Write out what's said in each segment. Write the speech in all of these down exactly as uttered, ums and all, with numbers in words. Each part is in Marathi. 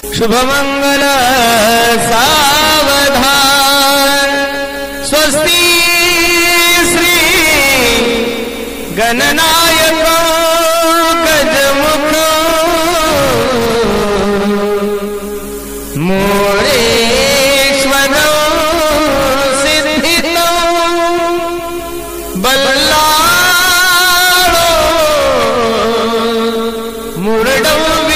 शुभमंगल सावधान स्वस्ति श्री गणनायक गजमुख मोरेश्वर सिद्धित बल्लाळो मुरडो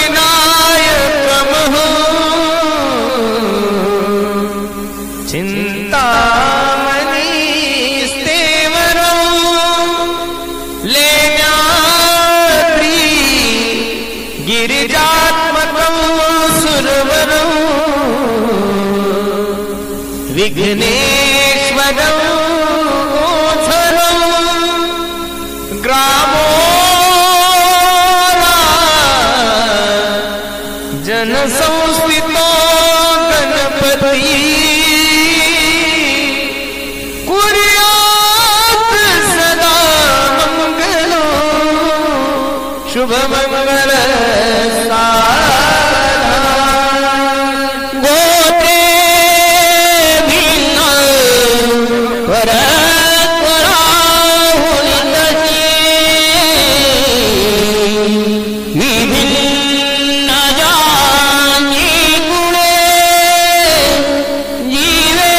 चिंतामणि स्तेवरो लेण्यात्री गिरिजात्मकं सुरवरो विघ्नेश्वरं गोचरो ग्रामोला जनसंस्थितो गणपती शुभ मंगल सावधान गोत्रे भिन्न परस्परा विभिन्न जानी गुणे जीवे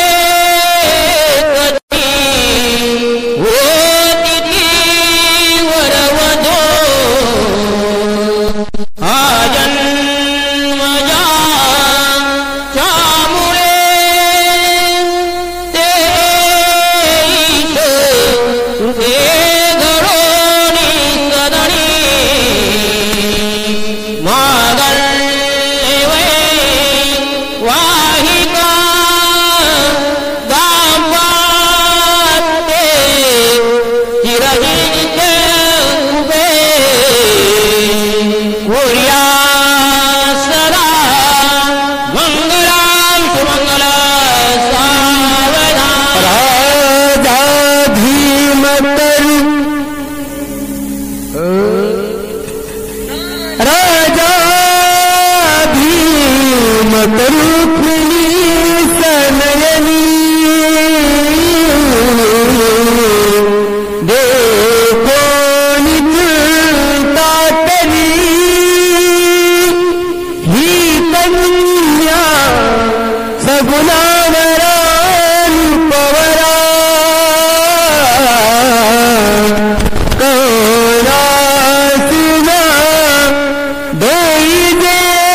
रुक्मिणी सनयनी देखो निता तरी ही कन्या सगुणावरा रूपवरा कौरासिना देई दे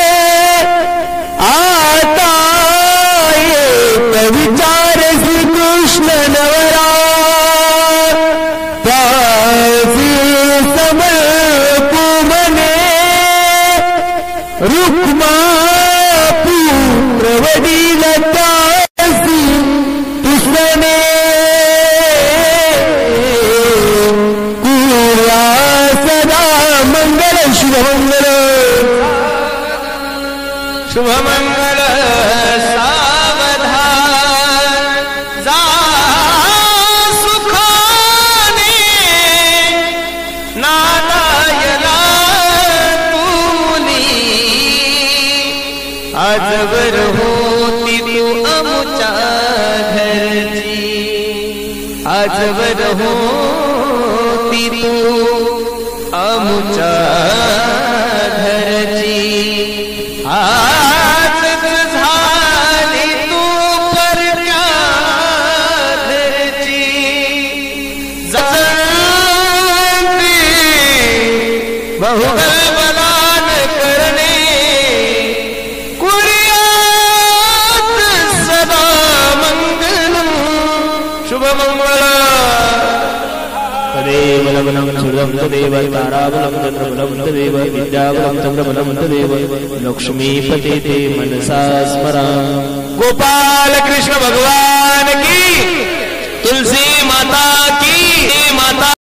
विचार श्री कृष्ण नवरा त्यासी सबल कुमने रुक्मा पुत्र वडील त्यासी कृष्णने कुर्या सदा मंगल शुभमंगल शुभमंगल आजवर होती तू अमुचा घरची आजवर होती तू अमुचा घरची आजच झाली तू परक्या घरची जणती बहुगल बलान करणे शुभमंगल तदेव लवनं सुरं तदेव ताराबलं तत्रबलं तदेव विद्याबलं तत्रबलं तदेव लक्ष्मीपते ते मनसा स्मरामि। गोपाल कृष्ण भगवान की, तुलसी माता की माता।